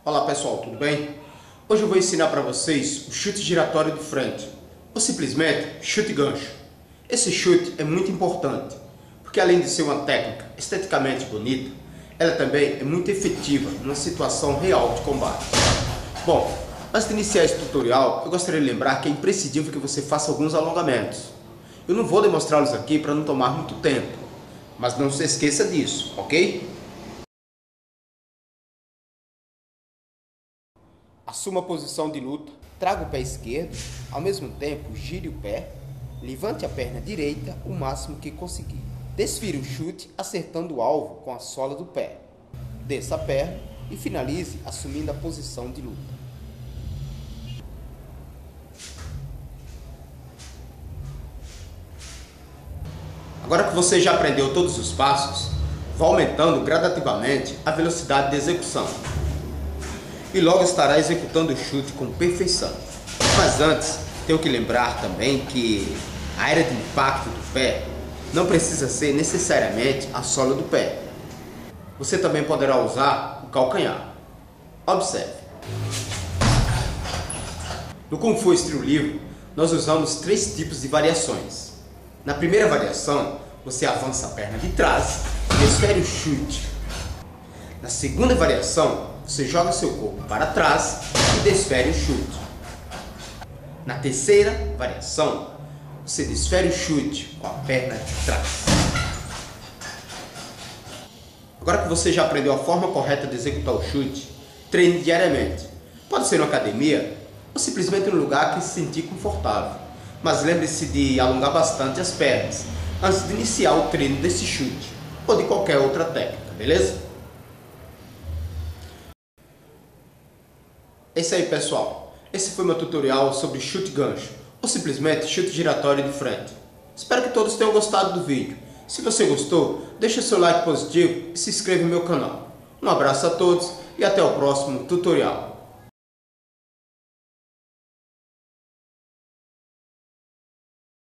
Olá pessoal, tudo bem? Hoje eu vou ensinar para vocês o chute giratório de frente, ou simplesmente chute gancho. Esse chute é muito importante, porque além de ser uma técnica esteticamente bonita, ela também é muito efetiva numa situação real de combate. Bom, antes de iniciar esse tutorial, eu gostaria de lembrar que é imprescindível que você faça alguns alongamentos. Eu não vou demonstrá-los aqui para não tomar muito tempo, mas não se esqueça disso, ok? Assuma a posição de luta, traga o pé esquerdo, ao mesmo tempo gire o pé, levante a perna direita o máximo que conseguir. Desfire o chute acertando o alvo com a sola do pé. Desça a perna e finalize assumindo a posição de luta. Agora que você já aprendeu todos os passos, vá aumentando gradativamente a velocidade de execução. E logo estará executando o chute com perfeição. Mas antes, tenho que lembrar também que a área de impacto do pé não precisa ser necessariamente a sola do pé. Você também poderá usar o calcanhar. Observe. No Kung Fu Estilo Livre, nós usamos 3 tipos de variações. Na primeira variação, você avança a perna de trás e desfere o chute. Na segunda variação, você joga seu corpo para trás e desfere o chute. Na terceira variação, você desfere o chute com a perna de trás. Agora que você já aprendeu a forma correta de executar o chute, treine diariamente. Pode ser na academia ou simplesmente no lugar que se sentir confortável. Mas lembre-se de alongar bastante as pernas antes de iniciar o treino desse chute ou de qualquer outra técnica, beleza? É isso aí, pessoal. Esse foi meu tutorial sobre chute gancho, ou simplesmente chute giratório de frente. Espero que todos tenham gostado do vídeo. Se você gostou, deixe seu like positivo e se inscreva no meu canal. Um abraço a todos e até o próximo tutorial.